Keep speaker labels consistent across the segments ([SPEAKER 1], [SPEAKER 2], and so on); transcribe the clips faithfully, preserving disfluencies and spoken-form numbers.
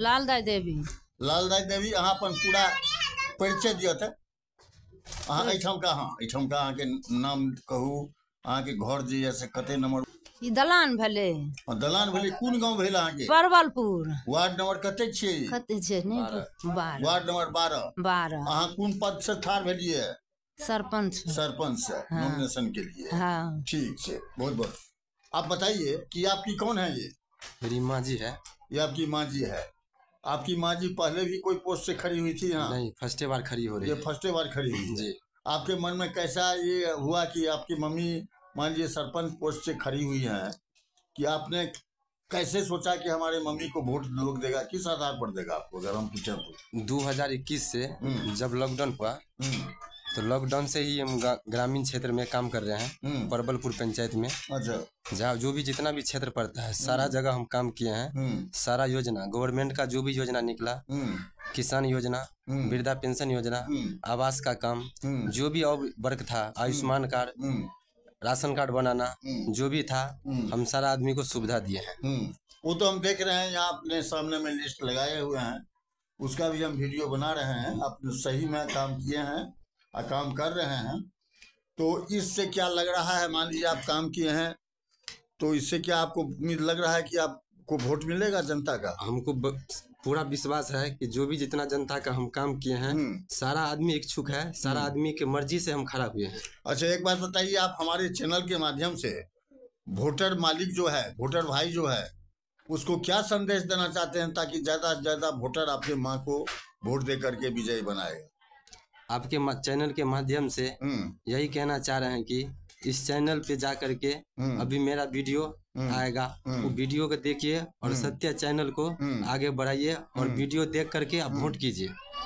[SPEAKER 1] लालदाई देवी।
[SPEAKER 2] लालदाई देवी अहाँ अपन पूरा परिचय दिया था। अहाँ एठाम का हाँ एठाम का अहाँ के नाम कहू, अहाँ के घर जे है से कते नंबर?
[SPEAKER 1] ई दलान भेले।
[SPEAKER 2] दलान भेले। कोन गांव भेल अहाँ के?
[SPEAKER 1] परवलपुर।
[SPEAKER 2] वार्ड नंबर कते छियै?
[SPEAKER 1] कते छै नहीं बारह।
[SPEAKER 2] वार्ड नंबर बारह।
[SPEAKER 1] बारह।
[SPEAKER 2] अहाँ कोन पद से ठाढ़ भेलिए?
[SPEAKER 1] सरपंच।
[SPEAKER 2] सरपंच से
[SPEAKER 1] हाँ।
[SPEAKER 2] नॉमिनेशन के लिए।
[SPEAKER 1] हाँ।
[SPEAKER 2] ठीक है, बहुत बहुत। आप बताइए कि आपकी कौन है ये?
[SPEAKER 3] मेरी माँ जी है।
[SPEAKER 2] ये आपकी माँ जी है। आपकी माँ जी पहले भी कोई पोस्ट से खड़ी हुई थी यहाँ?
[SPEAKER 3] नहीं, फर्स्ट बार खड़ी हो रही
[SPEAKER 2] ये
[SPEAKER 3] है।
[SPEAKER 2] फर्स्ट बार खड़ी हुई
[SPEAKER 3] जी।
[SPEAKER 2] आपके मन में कैसा ये हुआ कि आपकी मम्मी मान लीजिए सरपंच पोस्ट से खड़ी हुई हैं, कि आपने कैसे सोचा कि हमारे मम्मी को वोट लोग देगा? किस आधार पर देगा आपको, अगर हम पूछें तो?
[SPEAKER 3] दो हज़ार इक्कीस से जब लॉकडाउन हुआ, तो लॉकडाउन से ही हम ग्रामीण क्षेत्र में काम कर रहे हैं। परवलपुर पंचायत में
[SPEAKER 2] अच्छा,
[SPEAKER 3] जहाँ जो भी जितना भी क्षेत्र पड़ता है सारा जगह हम काम किए हैं। सारा योजना गवर्नमेंट का जो भी योजना निकला, किसान योजना, वृद्धा पेंशन योजना, आवास का काम, जो भी और वर्क था, आयुष्मान कार्ड, राशन कार्ड बनाना, जो भी था, हम सारा आदमी को सुविधा दिए हैं।
[SPEAKER 2] वो तो हम देख रहे हैं यहाँ अपने सामने में लिस्ट लगाए हुए हैं, उसका भी हम वीडियो बना रहे हैं। आप सही में काम किए हैं और काम कर रहे हैं, तो इससे क्या लग रहा है? मान लीजिए आप काम किए हैं, तो इससे क्या आपको उम्मीद लग रहा है कि आपको वोट मिलेगा जनता का?
[SPEAKER 3] हमको ब... पूरा विश्वास है कि जो भी जितना जनता का हम काम किए हैं, सारा आदमी इच्छुक है, सारा आदमी के मर्जी से हम खड़ा हुए हैं।
[SPEAKER 2] अच्छा, एक बात बताइए, आप हमारे चैनल के माध्यम से वोटर मालिक जो है, वोटर भाई जो है, उसको क्या संदेश देना चाहते हैं ताकि ज्यादा से ज्यादा वोटर आपके माँ को वोट दे करके विजयी बनाएगा?
[SPEAKER 3] आपके चैनल के माध्यम से यही कहना चाह रहे हैं कि इस चैनल पे जा करके अभी मेरा वीडियो आएगा, वो वीडियो को देखिए और सत्य चैनल को आगे बढ़ाइए और वीडियो देख करके आप वोट कीजिए।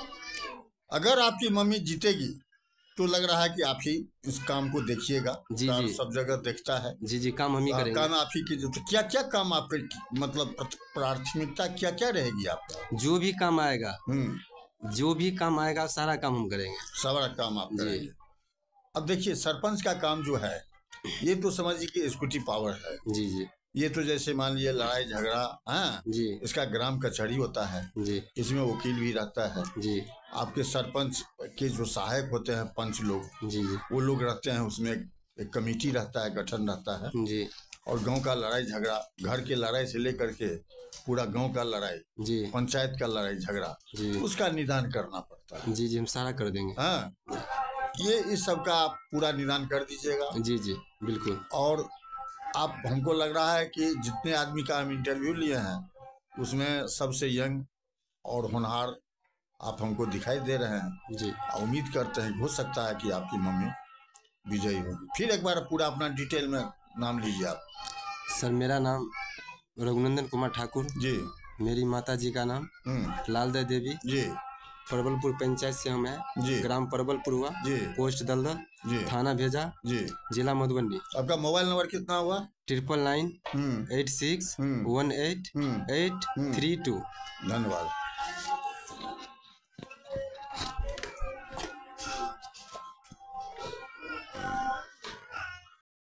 [SPEAKER 2] अगर आपकी मम्मी जीतेगी तो लग रहा है कि आप ही इस काम को देखिएगा।
[SPEAKER 3] जी जी,
[SPEAKER 2] सब जगह देखता है।
[SPEAKER 3] जी जी, काम हम ही करेंगे।
[SPEAKER 2] काम आप ही की। तो क्या क्या काम आपके मतलब प्राथमिकता क्या क्या रहेगी आपका?
[SPEAKER 3] जो भी काम आएगा, जो भी काम आएगा सारा काम हम करेंगे। सारा
[SPEAKER 2] काम आप करेंगे। अब देखिए, सरपंच का काम जो है, ये तो समझिए कि एक्जीक्यूटिव पावर है।
[SPEAKER 3] जी जी।
[SPEAKER 2] ये तो जैसे मान लीजिए लड़ाई झगड़ा, हाँ
[SPEAKER 3] जी, इसका
[SPEAKER 2] ग्राम कचहरी होता है जी, इसमें वकील भी रहता है जी। आपके सरपंच के जो सहायक होते हैं पंच लोग जी जी, वो लोग रहते हैं, उसमें एक कमेटी रहता है, गठन रहता है जी। और गांव का लड़ाई झगड़ा, घर के लड़ाई से लेकर के पूरा गांव का लड़ाई जी, पंचायत का लड़ाई झगड़ा जी, उसका निदान करना पड़ता है। जी जी, हम सारा कर देंगे। हाँ, ये इस सब का आप पूरा निदान कर दीजिएगा। जी जी, बिल्कुल। और आप, हमको लग रहा है कि जितने आदमी का हम इंटरव्यू लिए हैं, उसमें सबसे यंग और होनहार आप हमको दिखाई दे रहे हैं जी। उम्मीद करते हैं हो सकता है कि आपकी मम्मी विजयी होगी। फिर एक बार पूरा अपना डिटेल में नाम लीजिए आप।
[SPEAKER 3] सर, मेरा नाम रघुनंदन कुमार ठाकुर जी। मेरी माता जी का नाम लालदाई देवी जी। परवलपुर पंचायत से हम हैं जी। ग्राम परवलपुर हुआ जी, पोस्ट दलदल जी, थाना भेजा जी, जिला मधुबनी।
[SPEAKER 2] आपका मोबाइल नंबर कितना हुआ?
[SPEAKER 3] Triple nine eight six one eight eight three two.
[SPEAKER 2] धन्यवाद।